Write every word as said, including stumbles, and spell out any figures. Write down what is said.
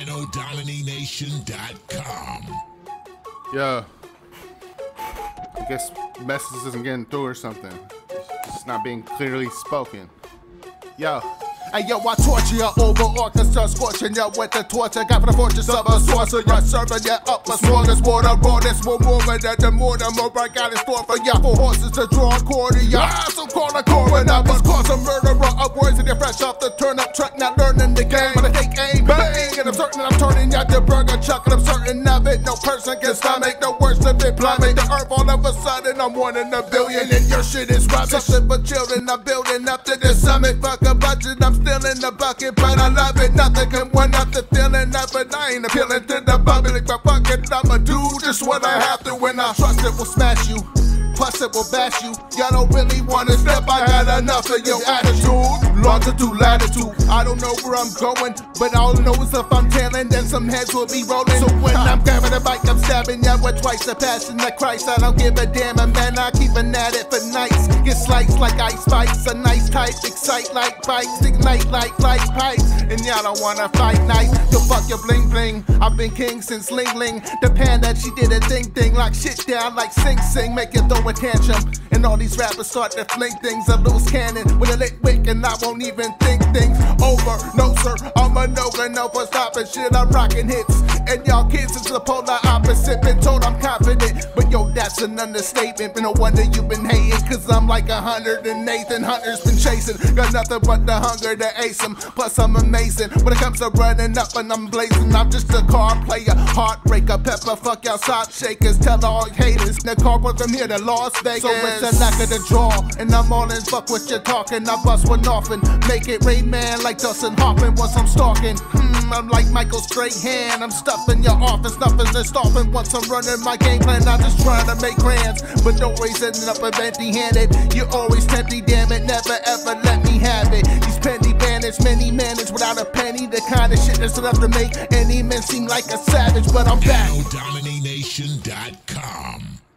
Nano Domini Nation dot com. Yo, I guess message isn't getting through or something. It's not being clearly spoken. Yo. Hey yo, I torture you over orchestra, scorching you with the torture. Got for the fortress of a sorcerer, you're serving you up a smorgasbord of rawness. More woman than the more the more I got in store for ya. For horses to draw a cord to ya. So call a coroner, but cause a murderer of words and you're fresh off the turnip truck, not learning the game. But I think aim bang, and I'm certain that I'm turning out the burger chuck, and I'm certain of it. No person can stomach the worst of it. Plummet the earth all of a sudden, I'm one in a billion, and your shit is rubbish. Something but children, I'm building up to the summit. Fuck a budget, I'm still in the bucket, but I love it. Nothing can win up the feeling of it. I ain't appealing to the public, but fuck it, I'ma do just what I have to. When I trust it will smash you, plus it will bash you. Y'all don't really wanna step, I had enough of your attitude. Longitude, latitude, I don't know where I'm going, but all I know is if I'm tailing, then some heads will be rolling. So when I'm grabbing a bike, I'm stabbing ya with twice the passion of Christ. I don't give a damn, and man, I keep an at it for nights. Get sliced like ice spikes, a nice type, excite like bikes, ignite like light pipes, and y'all don't wanna fight nice. Yo, fuck your bling bling, I've been king since Ling Ling. The pan that she did a thing thing, like shit down like Sing Sing, make it throw a tantrum. And all these rappers start to fling things, a loose cannon with a lit wick, and I won't even think things over. No sir, I'm a no-go, no for stopping shit, I'm rocking hits. And y'all kids is the polar opposite, been told I'm confident, but yo, that's an understatement. No wonder you been hating, cause I'm like a hundred and Nathan Hunter's been chasing. Got nothing but the hunger to ace him, plus I'm amazing. When it comes to running up and I'm blazing, I'm just a car player, heartbreaker, pepper, fuck y'all sop shakers. Tell all haters, the car went from here to Las Vegas. So it's a knock of the draw, and I'm all in, fuck what you're talking. I bust one off and make it rain, man, like Dustin Hoffman once I'm stalking. Hmm, I'm like Michael Strahan, I'm stuffing your office, nothing and stopping. Once I'm running my game plan, I'm just trying to make grands, but don't always ending up empty-handed. You're always tempting, damn it, never ever let me have it. These penny bandits, many manage without a penny, the kind of shit that's enough to make any man seem like a savage. But I'm back. Nano Domini Nation dot com.